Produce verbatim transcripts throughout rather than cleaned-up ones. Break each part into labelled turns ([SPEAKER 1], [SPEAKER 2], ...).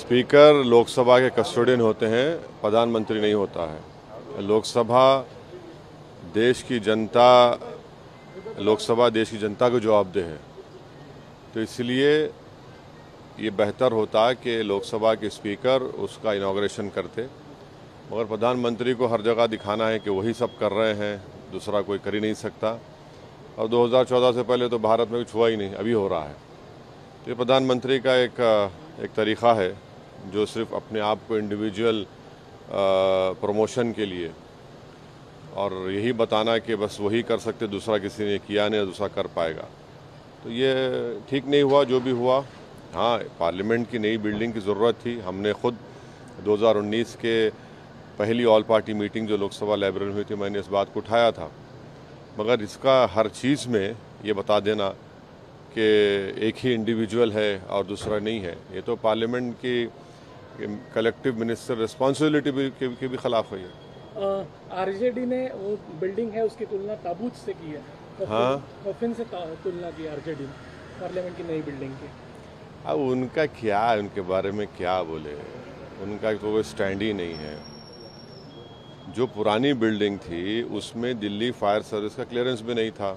[SPEAKER 1] Speaker Lok Sabha के custodian होते हैं, प्रधानमंत्री नहीं होता है। लोकसभा देश की जनता लोकसभा देश की जनता को जवाबदेह है, तो इसलिए ये बेहतर होता कि लोकसभा के स्पीकर उसका इनॉग्रेशन करते। मगर प्रधानमंत्री को हर जगह दिखाना है कि वही सब कर रहे हैं, दूसरा कोई कर ही नहीं सकता। और दो हज़ार चौदह से पहले तो भारत में कुछ हुआ ही नहीं, अभी हो रहा है। तो ये प्रधानमंत्री का एक एक तरीक़ा है जो सिर्फ अपने आप को इंडिविजुअल प्रमोशन के लिए और यही बताना कि बस वही कर सकते, दूसरा किसी ने किया नहीं, दूसरा कर पाएगा। तो ये ठीक नहीं हुआ जो भी हुआ। हाँ, पार्लियामेंट की नई बिल्डिंग की ज़रूरत थी। हमने खुद दो हज़ार उन्नीस के पहली ऑल पार्टी मीटिंग जो लोकसभा लाइब्रेरी में हुई थी, मैंने इस बात को उठाया था। मगर इसका हर चीज़ में ये बता देना कि एक ही इंडिविजुअल है और दूसरा नहीं है, ये तो पार्लियामेंट की कलेक्टिव मिनिस्टर रिस्पॉन्सिबिलिटी भी की, की भी खिलाफ हुई है।
[SPEAKER 2] आरजेडी ने वो बिल्डिंग है उसकी तुलना ताबूत से की है।
[SPEAKER 1] हाँ,
[SPEAKER 2] कॉफिन से तुलना की आरजेडी पार्लियामेंट की नई बिल्डिंग की।
[SPEAKER 1] अब उनका क्या है, उनके बारे में क्या बोले, उनका तो कोई स्टैंड ही नहीं है। जो पुरानी बिल्डिंग थी उसमें दिल्ली फायर सर्विस का क्लियरेंस भी नहीं था।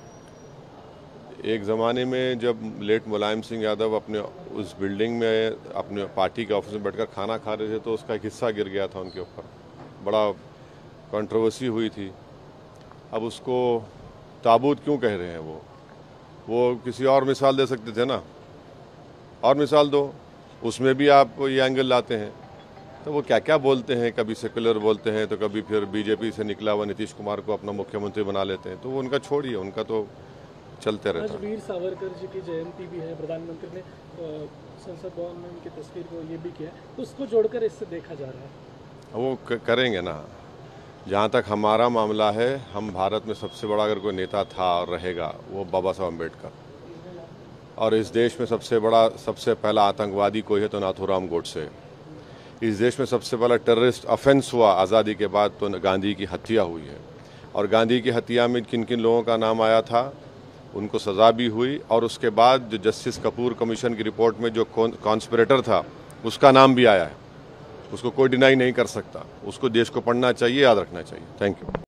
[SPEAKER 1] एक ज़माने में जब लेट मुलायम सिंह यादव अपने उस बिल्डिंग में अपने पार्टी के ऑफिस में बैठकर खाना खा रहे थे तो उसका एक हिस्सा गिर गया था उनके ऊपर, बड़ा कंट्रोवर्सी हुई थी। अब उसको ताबूत क्यों कह रहे हैं? वो वो किसी और मिसाल दे सकते थे ना, और मिसाल दो, उसमें भी आप ये एंगल लाते हैं। तो वो क्या क्या बोलते हैं, कभी सेकुलर बोलते हैं तो कभी फिर बीजेपी से निकला हुआ नीतीश कुमार को अपना मुख्यमंत्री बना लेते हैं। तो वो उनका छोड़िए, उनका तो चलते रहता है।
[SPEAKER 2] आज वीर सावरकर जी की जयंती भी है, प्रधानमंत्री ने संसद भवन में उनकी तस्वीर को ये भी किया, तो उसको जोड़कर इससे देखा जा रहा है।
[SPEAKER 1] वो करेंगे ना। जहाँ तक हमारा मामला है, हम भारत में सबसे बड़ा अगर कोई नेता था और रहेगा वो बाबा साहब अम्बेडकर, और इस देश में सबसे बड़ा सबसे पहला आतंकवादी कोई है तो नाथूराम गोडसे। इस देश में सबसे पहला टेररिस्ट ऑफेंस हुआ आज़ादी के बाद तो गांधी की हत्या हुई है, और गांधी की हत्या में किन किन लोगों का नाम आया था, उनको सज़ा भी हुई। और उसके बाद जो जस्टिस कपूर कमीशन की रिपोर्ट में जो कॉन्स्पिरेटर था उसका नाम भी आया है। उसको कोई डिनाई नहीं कर सकता। उसको देश को पढ़ना चाहिए, याद रखना चाहिए। Thank you.